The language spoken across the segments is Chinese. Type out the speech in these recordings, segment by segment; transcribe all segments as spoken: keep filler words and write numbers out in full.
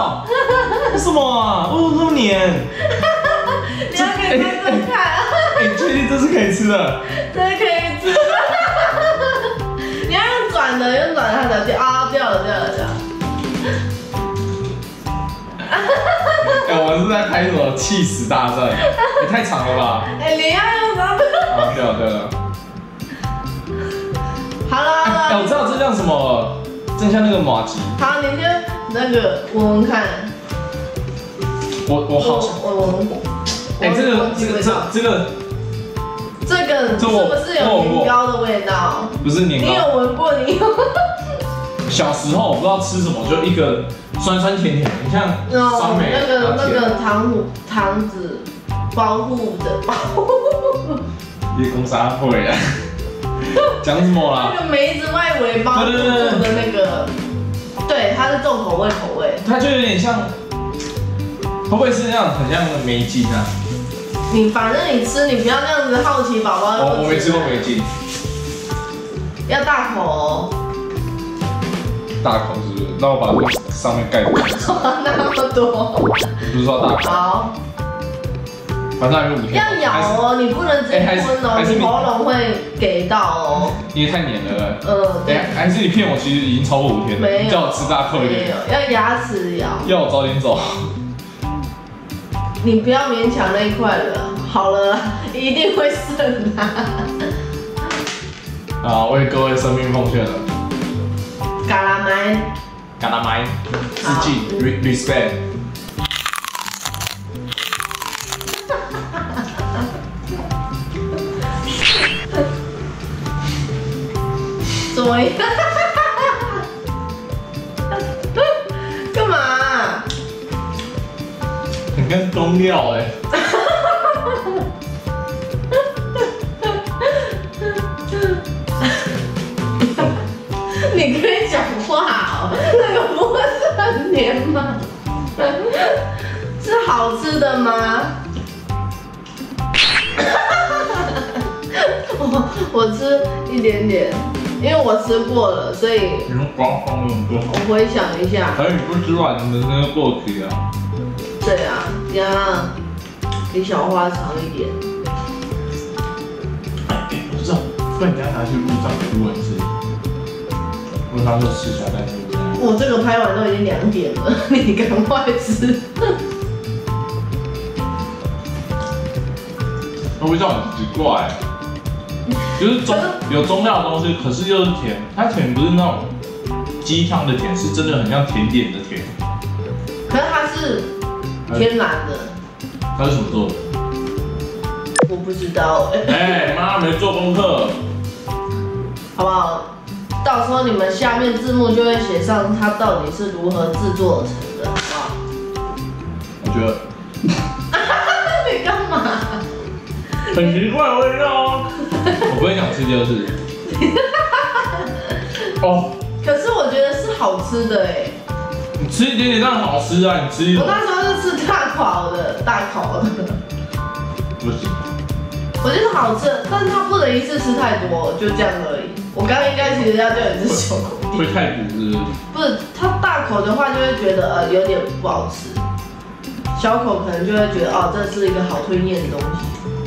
靠！为什么啊？为什么这么黏？ 你要给观众看啊！ 哎，确定这是可以吃的？ 这可以吃。你要用转的，用转的它才掉啊！掉了，掉了，掉了。 哎，我们是在拍什么气死大战？也太长了吧？ 哎，你要用什么？ 啊，对了对了。 好了好了。 哎，我知道这叫什么，正像那个马吉。 好，你就那个闻闻看。 我我好， 我闻闻。 哎，这个这个这这个这个是不是有年糕的味道？ 不是年糕。 你有闻过？你有？ 小时候我不知道吃什么，就一个酸酸甜甜，很像酸梅。 那个那个糖糖子包护的包。 叶公沙会啊。讲什么啦？ 那个梅子外围包住的那个，对，它是重口味口味。 它就有点像，会不会是那样很像梅筋啊？ 你反正你吃，你不要这样子好奇宝宝。 我我没吃过梅筋。 要大口哦。 大口是不是？那我把这个上面盖住。 那么多。 不是说大口。 好。 反正还有五天。 要咬哦，你不能直接吞哦，你喉咙会给到哦。 因为太黏了。 嗯。 哎，还是你骗我，其实已经超过五天了。 没有。 叫我吃大口一点。 没有，要牙齿咬。 要我早点走。 你不要勉强那一块了，好了，一定会剩的。 啊，为各位生命奉献了。 嘎啦麦。 嘎啦麦。致敬 ，respect。 怎么样？干嘛、啊？ 很跟中药哎。 你可以讲话哦，那个不会是很黏吗？是好吃的吗？我我吃一点点，因为我吃过了，所以你们光放那么多。 我回想一下。 可是你不吃完，你的那个过期啊。 对啊，呀，比小花长一点。 哎，我知道，不然你等下拿去路上给路人吃。路上就吃起来在路上。 我这个拍完都已经两点了，你赶快吃。 味道很奇怪，就是中有中药的东西，可是又是甜，它甜不是那种鸡汤的甜，是真的很像甜点的甜。 可是它是天然的。 它是什么做的？ 我不知道哎、 欸。哎，妈没做功课， 好不好？到时候你们下面字幕就会写上它到底是如何制作成的，好不好？ 我觉得。 你干嘛？ 很奇怪的味道哦。我不会想吃就是。哦。 可是我觉得是好吃的哎。 你吃一点点当然好吃啊，你吃一。 我那时候是吃大烤的，大烤的。 不行。 我觉得好吃，但是它不能一次吃太多，就这样而已。我刚刚应该其实要叫你吃小口一点。 会太苦是不是？ 不是，它大口的话就会觉得呃有点不好吃，小口可能就会觉得哦这是一个好吞咽的东西。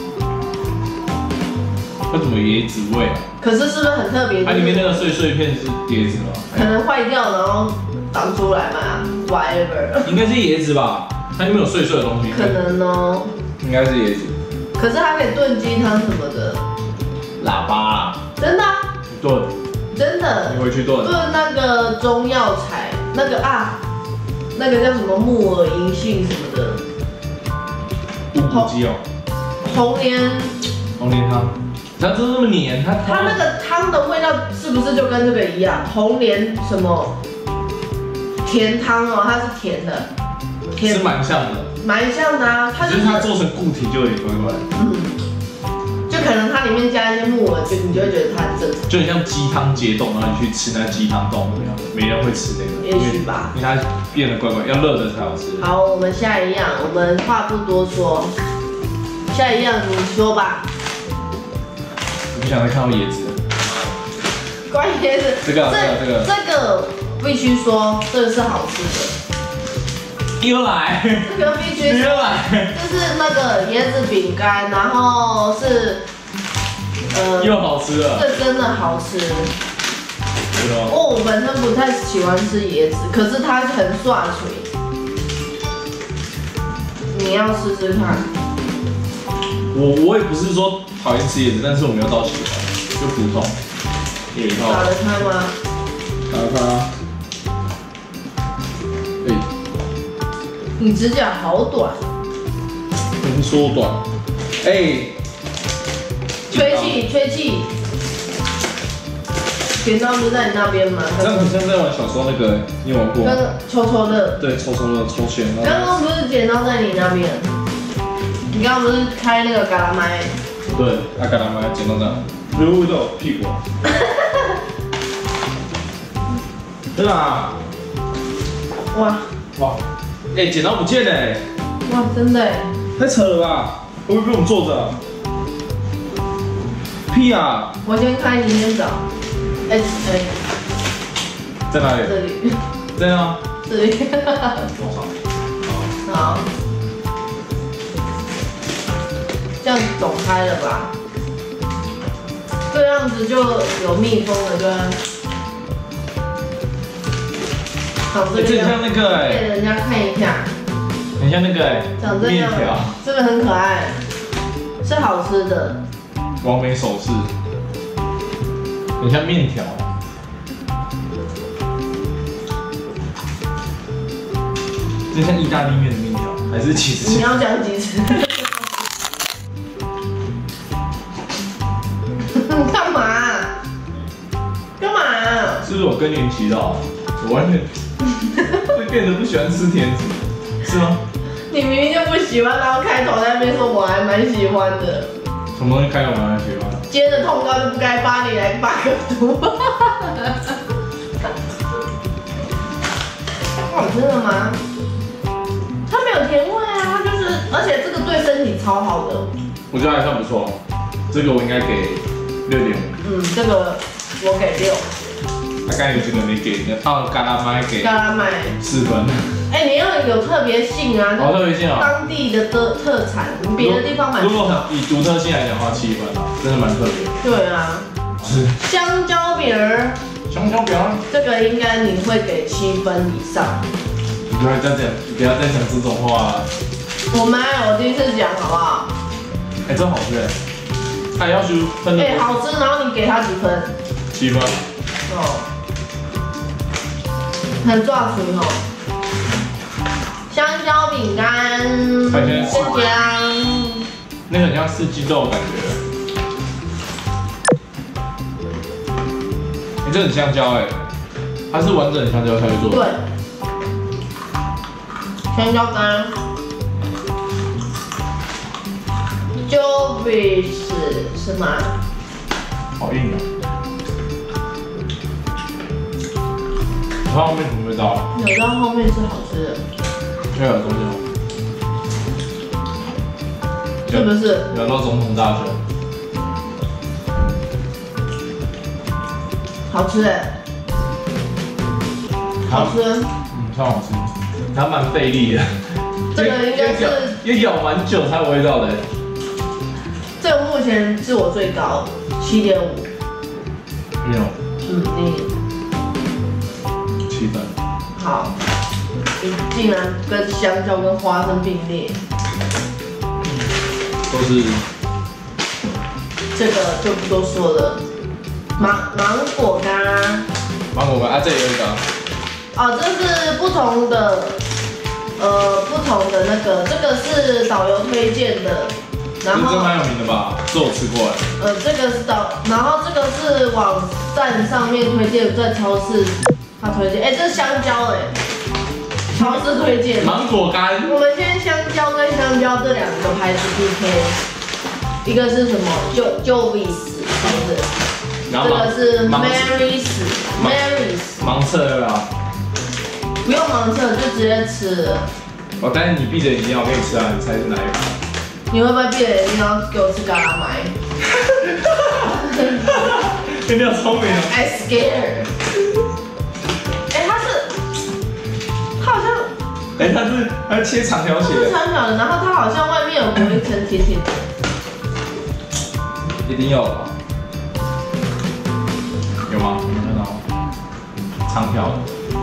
它怎么椰子味啊？ 可是是不是很特别？ 它里面那个碎碎片是椰子吗？ 可能坏掉然后长出来嘛 ，whatever。 应该是椰子吧？它里面有碎碎的东西。 可能哦。 应该是椰子。 可是它可以炖鸡汤什么的。 喇叭啊。 真的、啊？ 炖。 真的。 你回去炖。 炖那个中药材，那个啊，那个叫什么木耳银杏什么的。 乌骨鸡哦。 红莲。 红莲汤。它真的那么黏？它它那个汤的味道是不是就跟这个一样？红莲什么甜汤哦，它是甜的， 甜是蛮像的， 蛮像的啊。它就是它做成固体就有点怪怪。 嗯，就可能它里面加一些木耳，就你就会觉得它很正常。 就很像鸡汤解冻，然后你去吃那鸡汤冻一样，没人会吃那个。 也许吧， 因为它变得怪怪，要热的才好吃。 好，我们下一样，我们话不多说，下一样你说吧。 我不想再看到椰子了。 关于椰子， 这个这个这个这个必须说，这个是好吃的。 又来， 这个必须又来， 就是那个椰子饼干，然后是呃， 又好吃了， 这真的好吃。哦，我本身不太喜欢吃椰子，可是它很刷嘴，你要试试看。 我我也不是说讨厌吃椰子，但是我没有到喜欢，就普通。 打得开吗？ 打得开啊。哎， 你指甲好短。 能缩短。哎， 吹气，吹气。剪刀不是在你那边吗？ 这样很像在玩小时候那个，你有玩过？ 那个抽抽乐。 对，抽抽乐，抽签。 刚刚不是剪刀在你那边？你刚刚不是开那个嘎啦麦？ 对，啊嘎啦麦剪刀在哪？有味道，屁股。对啊。 哇哇，哎，剪刀不见嘞！ 哇，真的哎， 太扯了吧？会不会被我们坐着？屁啊！ 我先开，你先找。哎哎， 在哪里？ 这里。 在哪？ 这里。 多少？ 好。这样总开了吧？这样子就有密封了，对吧？好，这个像那个哎， 给人家看一下， 很像那个哎， 长这样，这个很可爱，是好吃的。 完美手势，很像面条。这像意大利面的面条，还是其实？ 你要讲几次？你干嘛？干嘛？ 是不是我更年期到？我完全会变得不喜欢吃甜食，是吗？ 你明明就不喜欢，然后开头在那边说我还蛮喜欢的。 什么东西开头蛮喜欢？ 接着通告就不该发你来发个图。好吃的吗？它没有甜味啊，它就是，而且这个对身体超好的。 我觉得还算不错，这个我应该给六点五。 嗯，这个我给六。 他刚才有这个没给，那他嘎啦麦给嘎啦麦四分。 哎，你要有特别性啊， 好特别性啊， 当地的特特产，别的地方买不到。 如果以独特性来讲的话，七分啊，真的蛮特别。 对啊， 是香蕉饼儿， 香蕉饼儿， 这个应该你会给七分以上。 你不要再讲，不要再讲这种话。 我妈，我第一次讲好不好？ 哎，真好吃哎！他要求分的。 哎，好吃，然后你给他几分？ 七分。 哦，很抓嘴哦。香蕉饼干，香蕉， 那个很像四季豆的感觉。哎，这很香蕉哎，它是完整的香蕉才会做的。 对，香蕉干 ，Jovis 是吗？ 好硬啊！你看后面什么味道？ 有到后面是好吃的。 没有中间。 是不是？ 聊到总统大选。 好吃哎。好吃。 嗯，超好吃。它蛮费力的。 这个应该是要咬蛮久才有味道的。 这个目前是我最高七点五。 没有。 嗯，你。 七分。 好。你竟然跟香蕉跟花生并列。 都是。 这个就不多说了。芒芒果干。 芒果干啊，这里有一个。 哦，这是不同的，呃，不同的那个，这个是导游推荐的。然后这蛮有名的吧？这我吃过哎。 呃，这个是导，然后这个是网站上面推荐，在超市他推荐。哎，这是香蕉哎，超市推荐。 芒果干。 我们现在香蕉跟香蕉这两个牌子 P K， 一个是什么？就 Jovis 是不是？这个是 Mary's，Mary's。 盲测啊？ 不用盲测，就直接吃了。 哦，但是你闭着眼睛，我给你吃啊，你猜是哪一个？ 你会不会闭着眼睛然后给我吃嘎啦麦？ 你好聪明哦 I scared。哎，它是，它好像哎，它是它切长条它是血， 长条的，然后它好像外面有裹一层甜甜的。 一定要有吧？有吗？有没有看到？长条的。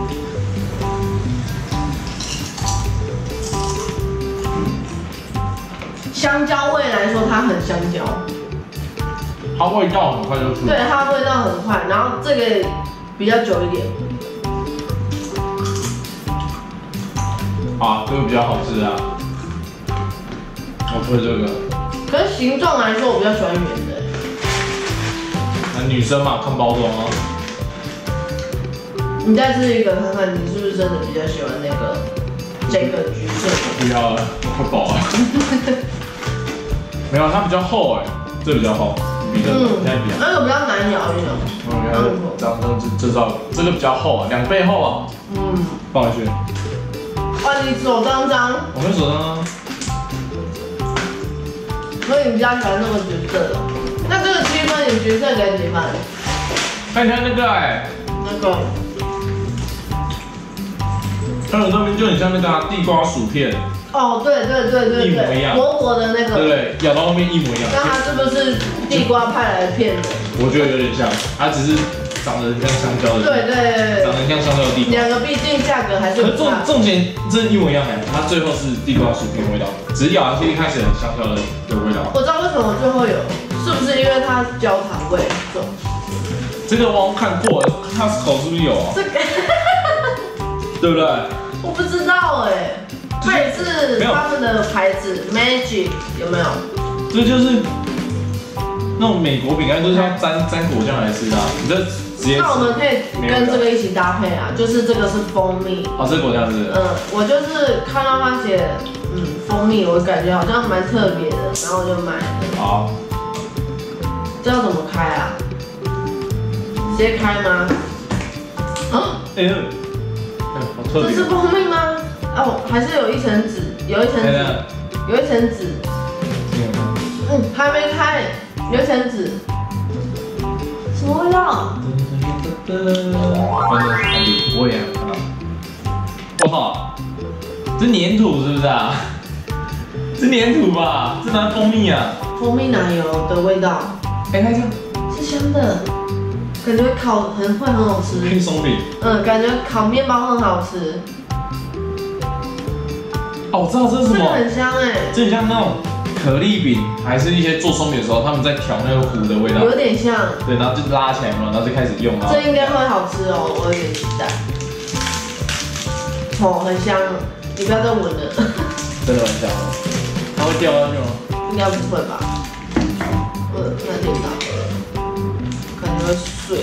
香蕉味来说，它很香蕉。 它味道很快就出来。 对，它味道很快，然后这个比较久一点。 啊，这个比较好吃啊。我推这个。 可是形状来说，我比较喜欢圆的。 那女生嘛，看包装啊。 你再吃一个看看，你是不是真的比较喜欢那个这个橘色的？ 不要了，我快饱了。没有，它比较厚哎，这比较厚，比这个现在比。 那个比较难咬一咬。 我看这样这样就知道，这个比较厚啊，两倍厚啊。 嗯。 放回去。 哇，你手脏脏。 我没手脏啊。 所以你比较喜欢那个橘色的。那这个七分，你橘色给几分？ 看一下那个哎。 那个。 它有这边就很像那个、啊、地瓜薯片。 哦，对对对对对， 一模一样， 薄薄的那个， 对不对？咬到后面一模一样。 那它是不是地瓜派来的骗人？ 我觉得有点像，它只是长得很像香蕉的。 对对对， 长得很像香蕉的地瓜。 两个毕竟价格还是有差。 可是重重点这一模一样哎，它最后是地瓜薯片味道，只是咬下去一开始很香蕉的的味道。 我知道为什么最后有，是不是因为它焦糖味重？ 这个我看过，它口是不是有啊？ 这个， 对不对？ 我不知道哎。它也是他们的牌子 Magic 有没有？ 这就是那种美国饼干，就是要沾沾果酱来吃的、啊。你这直接吃。 那我们可以跟这个一起搭配啊，就是这个是蜂蜜。 哦，这果酱是。 嗯，我就是看到他写嗯蜂蜜，我感觉好像蛮特别的，然后我就买了。 好。 这要怎么开啊？直接开吗？啊？哎呦，哎，好特别。 这是蜂蜜吗？哦，还是有一层纸，有一层纸，有一层纸。嗯，还没开，有一层纸。什么味道？ 我也看到。我靠，这粘土是不是啊？这粘土吧？这哪蜂蜜啊？ 蜂蜜奶油的味道。 哎，看一下， 是香的，感觉烤很会很好吃。 黑松饼。嗯， 感觉烤面包很好吃。 哦，我知道这是什么， 这个很香哎， 这很像那种可丽饼，还是一些做松饼的时候，他们在调那个糊的味道， 有点像。 对，然后就拉起来嘛，然后就开始用啊。 这应该会好吃哦，我有点期待。哦，很香，你不要再闻了。 真的很香哦，它会掉下去吗？ 应该不会吧？我看电脑，感觉会碎。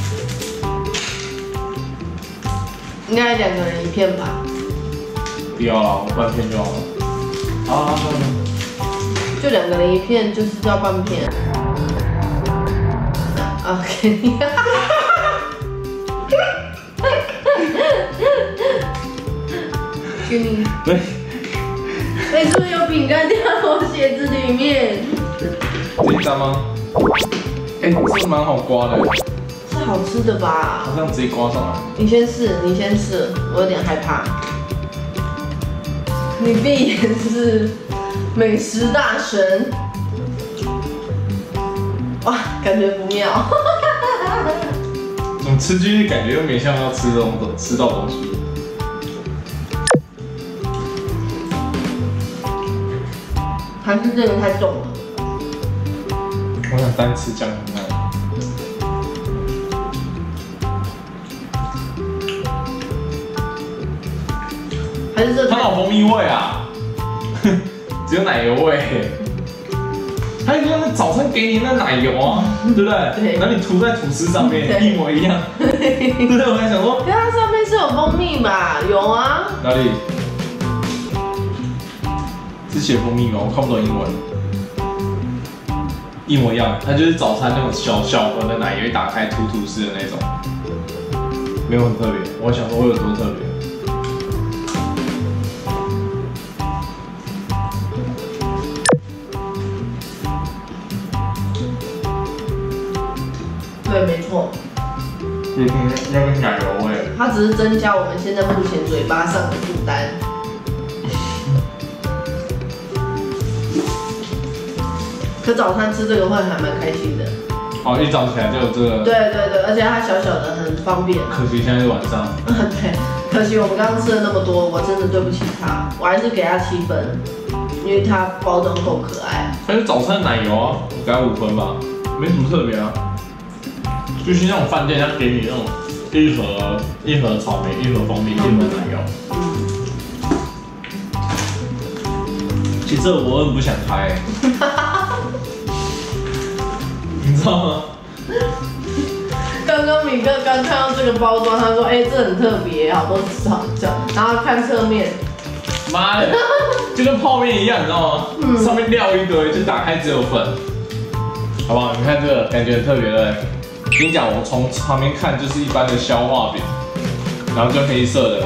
应该两个人一片吧。 不要了，我半片就好了。好，好，好， 就两个人一片，就是叫半片。啊，给你。给你。 对。 哎，是不是有饼干掉到我鞋子里面？ 这一张吗？哎，这蛮好刮的。 是好吃的吧？ 好像直接刮上来。 你先试，你先试，我有点害怕。你闭眼是美食大神，哇，感觉不妙。 怎么吃进去感觉又没像要吃这种吃到东西？ 还是这个太重了。 我想单吃酱看看。 还是这它有蜂蜜味啊，只有奶油味。它就像那早餐给你那奶油啊，对不对？对。然后你涂在吐司上面一模一样。对不对？我还想说， 可是它上面是有蜂蜜吧？有啊。 哪里？是写蜂蜜吗？我看不懂英文。一模一样，它就是早餐那种小小盒的奶油，一打开吐吐司的那种，没有很特别。我想说会有多特别。 对，没错。 就是那个奶油味。 它只是增加我们现在目前嘴巴上的负担。 可早餐吃这个会还蛮开心的。 哦，一早起来就有这个。 对对对，而且它小小的，很方便。 可惜现在是晚上。 对，可惜我们刚刚吃了那么多，我真的对不起它，我还是给它七分，因为它包装够可爱。 还有早餐奶油啊，我给它五分吧，没什么特别啊。就是那种饭店，它给你那种一盒一盒草莓，一盒蜂蜜，一盒奶油。嗯。其实我很不想开、欸。你知道吗？ 刚刚米哥刚看到这个包装，他说：“哎、欸，这很特别，好多草草。”然后看侧面， 妈的，就跟泡面一样，你知道吗？嗯、上面料一堆，就打开只有粉，好不好？你看这个，感觉很特别的。跟你讲，我从旁边看就是一般的消化饼，然后就黑色的。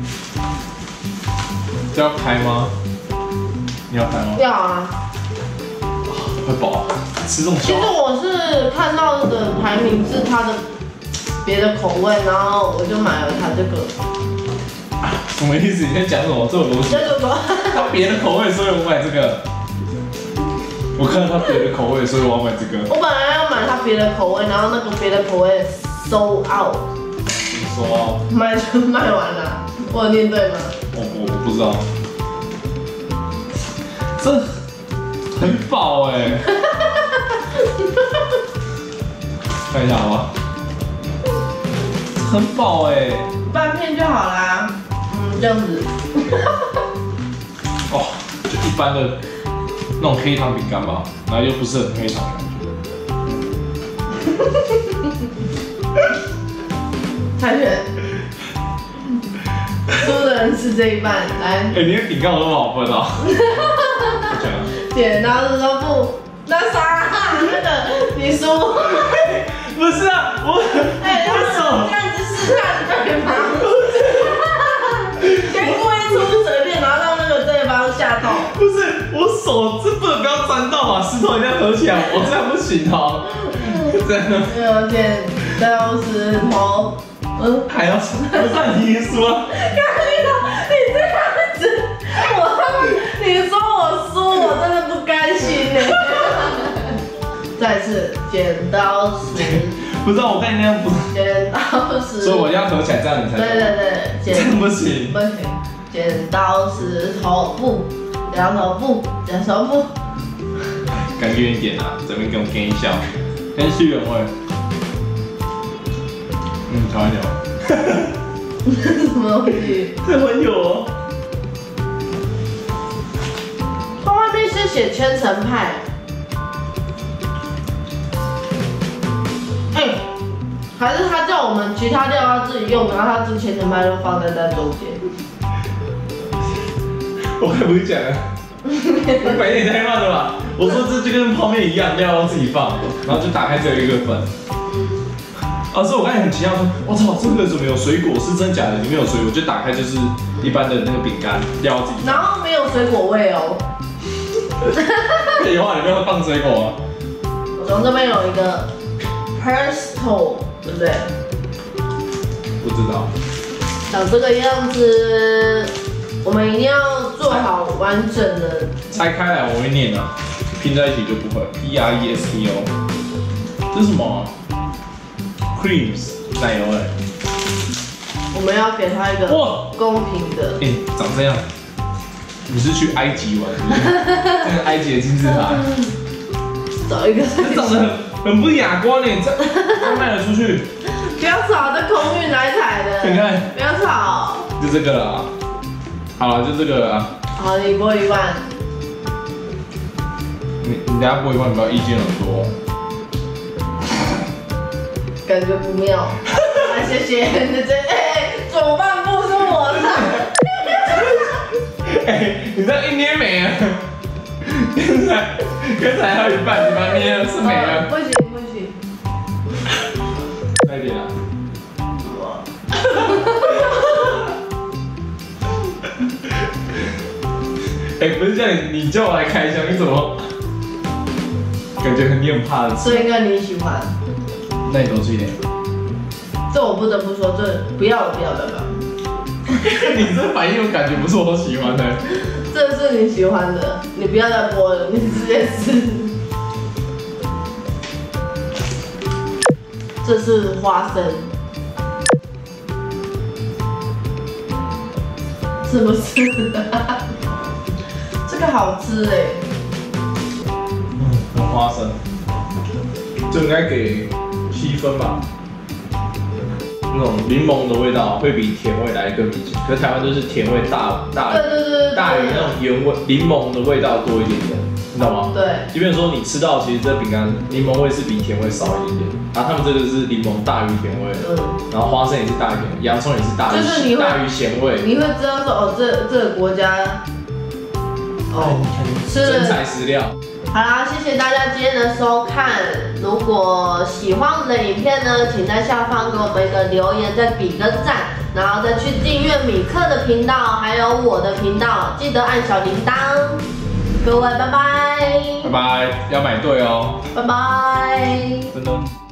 这要开吗？你要开吗？ 要啊。 会饱。吃这种。 其实我是看到的排名是它的别的口味，然后我就买了它这个。 什么意思？你在讲什么？这种逻辑？ 这个口， 它别的口味，所以我买这个。我看到它别的口味，所以我要买这个。 我本来要买它别的口味，然后那个别的口味 sold out。 你说？ 卖就卖完了，我有念对吗？ 我我我不知道。这很饱哎、欸。看一下好吗？很饱哎、欸。 半片就好啦。嗯，这样子。 哦，就一般的。那种黑糖饼干吧，然后又不是很黑糖的感觉。猜拳，输的人吃这一半，来。 哎、欸，你的饼干有那么好分哦。 剪刀石头布，那啥，那个你输。 不是啊，我。 哎、欸，为什么这样子试探对方？先故意出随便，然后让那个对方吓到。 不是，我手这不能不要沾到嘛，石头一定要合起来，我这样不行哦。真的。 没有剪刀石头，嗯， 还要不算你输啊。 看你你这样子，我你说我输，我真的不甘心呢。再次剪刀石。 不是、啊，我看你那样不。 剪刀石。所以我要合起来，这样你才。 对对对， 这样不行。 不行。剪刀石头布，两手布，两手布。 感觉一点啊，这边给我跟一笑，跟续原味。嗯，调一调。 这是什么东西？ 这很有哦。 它外面是写千层派。哎、欸，还是他叫我们其他料要自己用，然后他之前的麦就放在在中间。 我还不会讲啊，我白天也太慢了吧？我说这就跟泡面一样，料要自己放，然后就打开只有一个粉。啊，所以我刚才很奇讶说，我操，这个怎么有水果？是真假的？里面有水果，就打开就是一般的那个饼干，料要自己放。 然后没有水果味哦。 有啊，里面会放水果啊。 我从这边有一个 pesto， 对不对？ 不知道。 长这个样子。我们一定要做好完整的。 拆开来我会念啊，拼在一起就不会。P R E S T O， 这是什么、啊、？Creams 奶油哎、欸。 我们要给它一个公平的。 哎、欸，长这样。你是去埃及玩是不是？这个埃及的金字塔。 找一个。 这长得很很不雅观哎，这这卖得出去？ 不要吵，这空运来采的。 你看。 不要吵。 就这个了。好了，就这个了啊。 好，你拨一万。 你你等下拨一万，你不要意见很多。 感觉不妙。啊，谢谢。这这哎，左半部是我的。 哎，你这样一捏没了。刚才刚才还有一半，你把它捏了是没了。 不行不行。 再一点啊。哎、欸，不是叫你，你叫我来开箱，你怎么感觉很你很怕的？ 所以应该你喜欢。 那你多吃一点。 这我不得不说，这不要了，不要了，不要。 你这反应我感觉不是我喜欢的。 这是你喜欢的，你不要再播了，你直接吃。 这是花生，是不是？这个好吃哎。 嗯，很花生，这应该给七分吧。那种柠檬的味道会比甜味来得更明显，可是台湾就是甜味大大对对对大于那种原味柠檬的味道多一点点，你知道吗？ 对。 即便说你吃到，其实这饼干柠檬味是比甜味少一点点，然后他们这个是柠檬大于甜味，嗯，然后花生也是大于甜，洋葱也是大于就是你会大于咸味， 你会知道说哦，这这个国家哦， 吃真材实料。 好啦，谢谢大家今天的收看。如果喜欢我们的影片呢，请在下方给我们一个留言，再比个赞，然后再去订阅米克的频道，还有我的频道，记得按小铃铛。各位，拜拜。 拜拜，要买对哦。 拜拜。 真的。